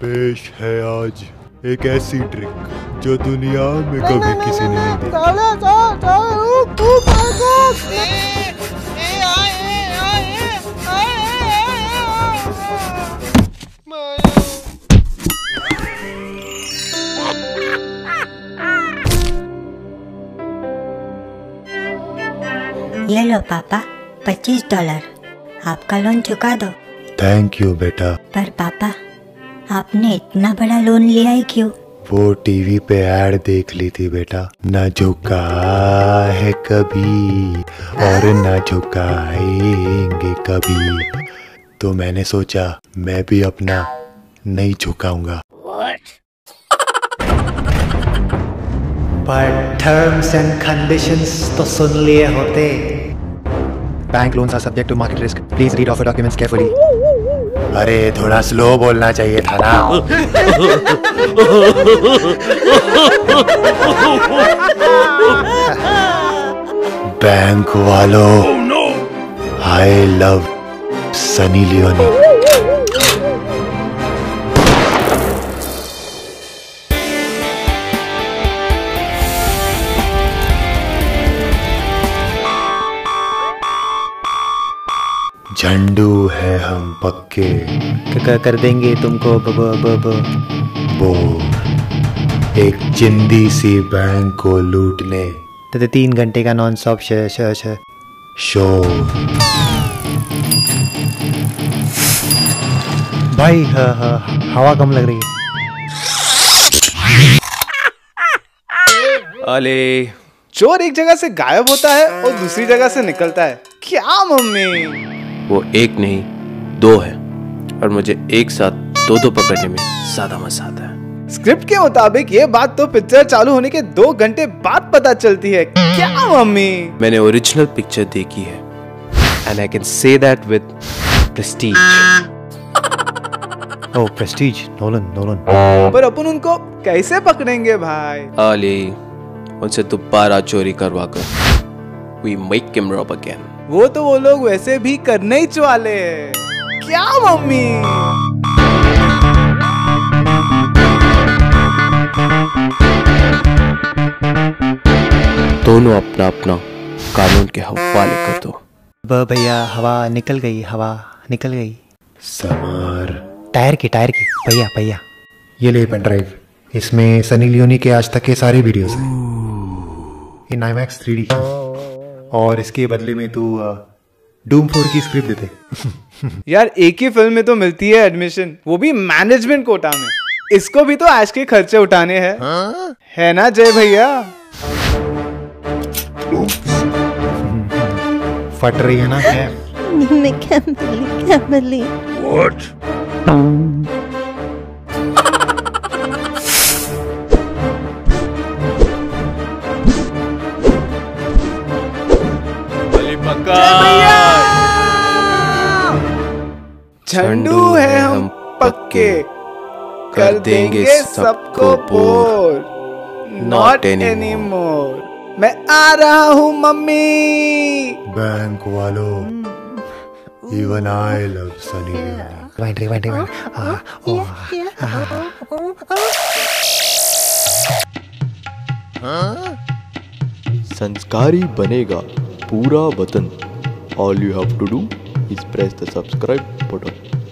पेश है आज एक ऐसी ट्रिक जो दुनिया में कभी किसी ने नहीं दी। ये लो पापा, $25। आपका लोन चुका दो। थैंक यू बेटा। पर पापा, आपने इतना बड़ा लोन लिया ही क्यों? वो टीवी पे ऐड देख ली थी बेटा। न झुका है कभी और न झुकाएंगे कभी, तो मैंने सोचा मैं भी अपना नहीं झुकाऊंगा। पर टर्म्स एंड कंडीशंस तो सुन लिए होते। Bank loans are subject to market risk, please read offer documents carefully. अरे थोड़ा स्लो बोलना चाहिए था ना। बैंक वालों, आई लव सनी लियोनी। झंडू है हम पक्के, कर देंगे तुमको वो एक चिंदी सी बैंक को लूटने 3 घंटे का नॉन स्टॉप शो। भाई हवा कम लग रही है। अले चोर एक जगह से गायब होता है और दूसरी जगह से निकलता है। क्या मम्मी? वो एक नहीं 2 है, और मुझे एक साथ 2 पकड़ने में ज्यादा मजा आता है। स्क्रिप्ट के मुताबिक ये बात तो पिक्चर चालू होने के 2 घंटे बाद पता चलती है। क्या मम्मी? मैंने ओरिजिनल पिक्चर देखी है, and I can say that with Prestige. Oh Prestige, Nolan. पर अपन उनको कैसे पकड़ेंगे भाई? अली उनसे दोबारा चोरी करवा कर we make him rob again. वो तो वो लोग वैसे भी करने ही वाले हैं। क्या मम्मी? दोनों अपना अपना कानून के हवाले कर दो। भैया हवा निकल गई। समार टायर की भैया ये ले पेन ड्राइव, इसमें सनी लियोनी के आज तक के सारे वीडियोस हैं इन IMAX 3D, और इसके बदले में तू डूम 4 की स्क्रिप्ट देते। यार एक ही फिल्म में तो मिलती है एडमिशन, वो भी मैनेजमेंट कोटा में। इसको भी तो ऐश के खर्चे उठाने हैं। है ना जय भैया? फट रही है ना कैप? झंडू है हम पक्के, कर देंगे सबको बोर, नॉट एनीमोर। मैं आ रहा हूँ मम्मी। बैंक वालों, even I love Sunny Leone. संस्कारी बनेगा पूरा वतन। All you have to do is press the subscribe button.